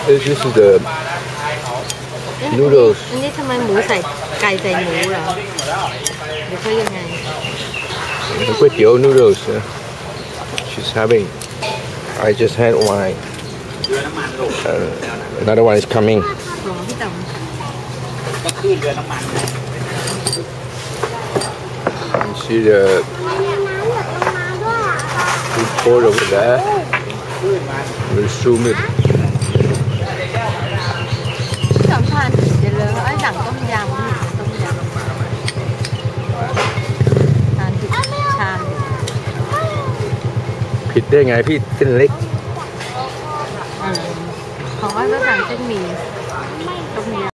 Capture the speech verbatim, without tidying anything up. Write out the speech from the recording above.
This is the noodles. อันนี้ทำไมหมูใส่ไก่ใส่หมูเหรอหรือเขายังไงก๋วยเตี๋ยว noodles. She's having. I just had one. Uh, another one is coming. หรอพี่ต๋อก็ขึ้นเรือน้ำมัน You see the food court over there. We'll zoom it. พี่ต๋อทานเดี๋ยวเลยไอ้สั่งต้มยำนี่ต้มยำทานผิดชามผิดได้ไงพี่เส้นเล็กของอ้อยก็สั่งเส้นหมี่